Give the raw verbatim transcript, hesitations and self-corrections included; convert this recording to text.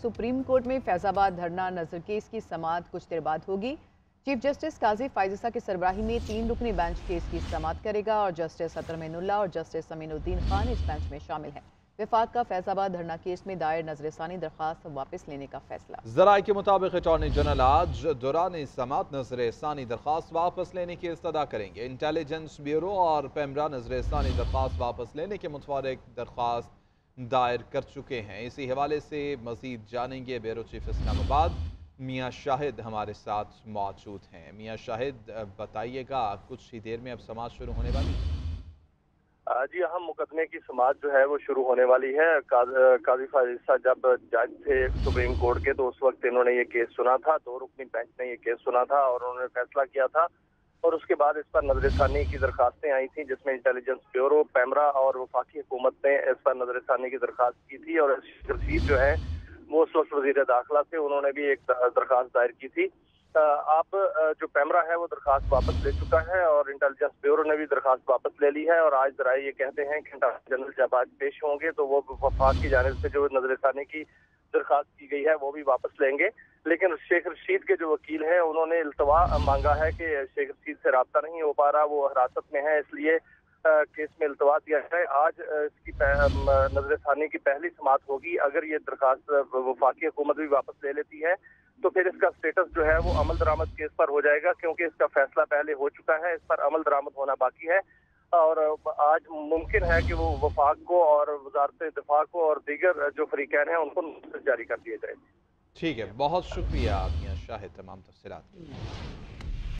Supreme court में फैजाबाद धरना नजर केस की समाअत कुछ देर बाद होगी। चीफ जस्टिस काजी फायजिसा की सरबराही में तीन रुकनी बेंच केस की समाअत करेगा और जस्टिस अतर मोइनुल्लाह और जस्टिस अमीनुद्दीन खान इस बेंच में शामिल हैं। वफाक का फैजाबाद धरना केस में दायर नजरसानी दरख्वास्त वापस लेने का फैसला। ज़राए के मुताबिक अटॉर्नी जनरल आज दौरान समाअत नजरसानी दरख्वास्त वापस लेने की इस्तदा करेंगे। इंटेलिजेंस ब्यूरो और पेमरा नजरसानी दरख्वास्त वापस लेने के मुताबिक दरख्वास्त दायर कर चुके हैं। इसी हवाले से मजीद जानेंगे ब्यूरो चीफ इस्लामाबाद मियाँ शाहिद हमारे साथ मौजूद हैं। मियाँ शाहिद, बताइएगा, कुछ ही देर में अब समाअत शुरू होने वाली है। जी, अहम मुकदमे की समाअत जो है वो शुरू होने वाली है। काजी फायजिसा जब जज थे सुप्रीम कोर्ट के तो उस वक्त इन्होंने ये केस सुना था, दो रुकनी बेंच ने ये केस सुना था और उन्होंने फैसला किया था और उसके बाद इस पर नजरसानी की दरखास्तें आई थी, जिसमें इंटेलिजेंस ब्यूरो, पेमरा और वफाकी हुकूमत ने इस पर नजरसानी की दरखास्त की थी और रशीद जो है वो उस वक्त वजीर दाखिला थे, उन्होंने भी एक दरखास्त दायर की थी। अब जो पेमरा है वो दरखास्त वापस ले चुका है और इंटेलिजेंस ब्यूरो ने भी दरखास्त वापस ले ली है और आज जराए ये कहते हैं कि जनरल जब आज पेश होंगे तो वो वफाक की जानिब से जो नजरसानी की दरखास्त की गई है वो भी वापस लेंगे। लेकिन शेख रशीद के जो वकील हैं उन्होंने इल्तवा मांगा है कि शेख रशीद से रब्ता नहीं हो पा रहा, वो हिरासत में है, इसलिए केस में इल्तवा दिया जाए। आज इसकी नजरसानी की पहली समाअत होगी। अगर ये दरखास्त वफाकी हुकूमत भी वापस ले लेती है तो फिर इसका स्टेटस जो है वो अमल दरामद केस पर हो जाएगा, क्योंकि इसका फैसला पहले हो चुका है, इस पर अमल दरामद होना बाकी है और आज मुमकिन है कि वो वफाक को और वजारत दिफा को और दीगर जो फरीकैन हैं उनको नोटिस जारी कर दिए जाए। ठीक है, बहुत शुक्रिया मियाँ शाहिद तमाम तफसीलात।